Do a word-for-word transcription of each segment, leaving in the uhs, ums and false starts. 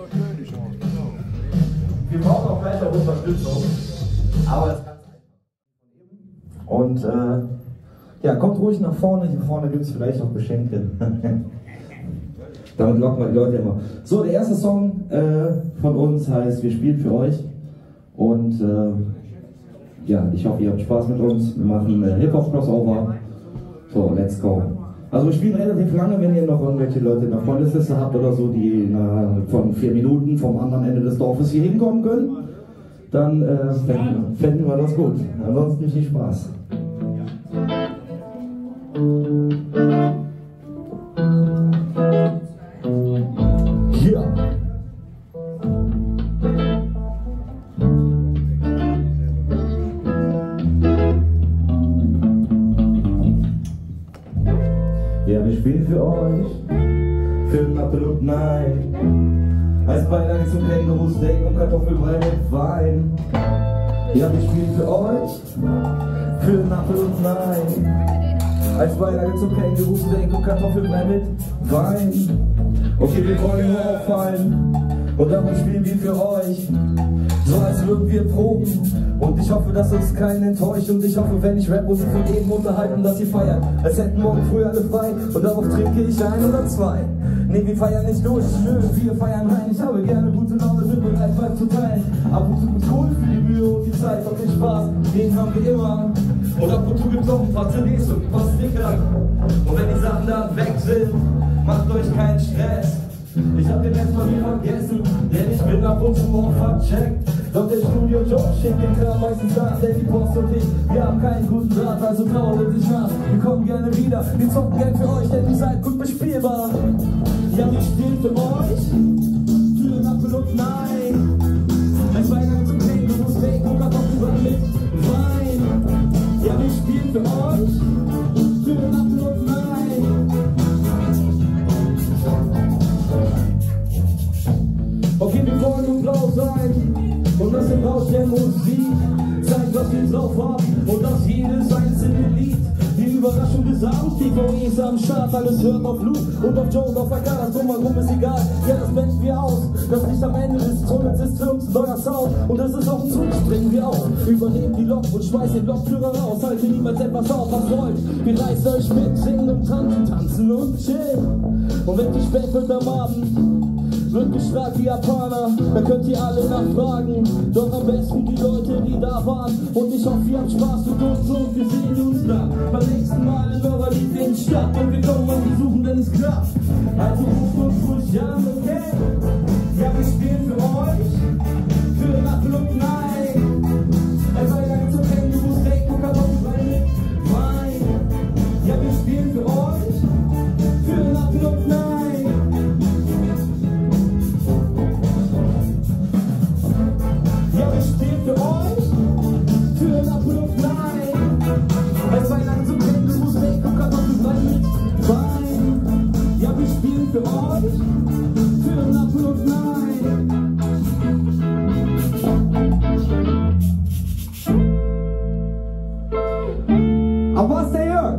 Wir brauchen auch weiter Unterstützung, aber es kann einfach. Und äh, ja, kommt ruhig nach vorne, hier vorne gibt es vielleicht auch Geschenke. Damit locken wir die Leute immer. So, der erste Song äh, von uns heißt Wir spielen für euch. Und äh, ja, ich hoffe, ihr habt Spaß mit uns. Wir machen äh, Hip-Hop-Crossover. So, let's go. Also wir spielen relativ lange, wenn ihr noch irgendwelche Leute in der Freundesliste habt oder so, die na, von vier Minuten vom anderen Ende des Dorfes hier hinkommen können, dann äh, fänden, fänden wir das gut. Ansonsten viel Spaß. Ja. Ja, wir spielen für euch, für den Apfel und Nein, als Beilage zum Känguru-Steak und Kartoffelbrei mit Wein. Ja, wir spielen für euch, für den Apfel und Nein, als Beilage zum Känguru-Steak und Kartoffelbrei mit Wein. Okay, wir wollen nur auffallen und darum spielen wir für euch, so als würden wir proben. Und ich hoffe, dass uns keinen enttäuscht. Und ich hoffe, wenn ich rap und von jedem unterhalten, dass ihr feiert, als hätten morgen früh alle frei. Und darauf trinke ich ein oder zwei. Nee, wir feiern nicht durch, nö, wir feiern rein. Ich habe gerne gute Laune, bin bereit, Vibe zu teilen. Ab und zu mit Kohl für die Mühe und die Zeit und den Spaß, den haben wir immer. Und ab und zu gibt's auch ein paar C Ds und ein paar Sticker. Und wenn die Sachen dann weg sind, macht euch keinen Stress. Ich hab den Rest von mir vergessen, denn ich bin ab und zu auch vercheckt. Doch der Studio-Job schickt den Kram meistens nach, denn die Post und ich, wir haben keinen guten Draht, also traue dich nach. Wir kommen gerne wieder, wir zocken gern für euch, denn ihr seid gut bespielbar. Ja, wir spielen für euch, für den Apfel und Nein. Als Weihnachten zum Känguru, Steak und Kartoffelbrei mit Wein. Ja, wir spielen für euch, für den Apfel und Nein. Okay, wir wollen nun blau sein und das im Rausch der Musik zeigt, was wir drauf haben und das jedes einzelne Lied. Die Überraschung des Abends, die V Es am Start, alles hört auf Luke und auf Joe und auf Akar, das drumherum ist egal, ja das blenden wir aus. Das Licht am Ende des Tunnels ist für uns ein neuer Sound und das ist auch ein Zug, springen wir auf, übernehmen die Lok und schmeißen den Lokführer raus, halte niemals etwas auf, was rollt. Wir reißen euch mit, singen und tanzen, tanzen und chillen. Und wenn die spät wird am Abend, wird gestrahlt wie Japaner, da könnt ihr alle nachfragen. Doch am besten die Leute, die da waren. Und ich hoffe, ihr habt Spaß mit uns und wir sehen uns dann beim nächsten Mal in eurer Lieblingsstadt. Und wir kommen und wir suchen, denn es klappt. Also ruft uns ruhig an, okay? Ja, wir spielen für euch, für den Apfel und Nein. Es sei lange zum Känguru, Steak und Kartoffelbrei mit Wein. Ja, wir spielen für euch, für den Apfel und Nein. Für euch, für den Apfel und Nein. Als Weihnachten zum Känguru, Steak und Kartoffelbrei mit Wein. Ja, wir spielen für euch, für den Apfel und Nein. Aber was ist der Jörg?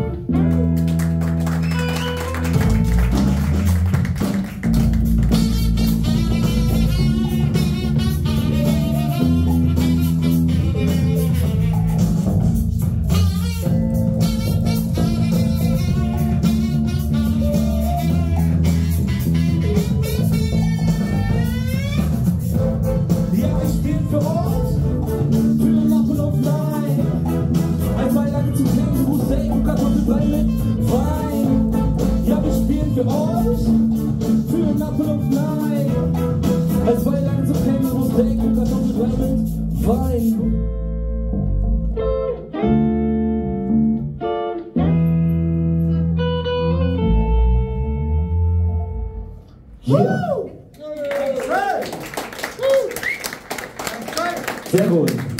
Für euch, für den Apfel und Nein. Als Beilage zum Känguru, Steak und Kartoffelbrei mit Wein. Yeah. Sehr gut.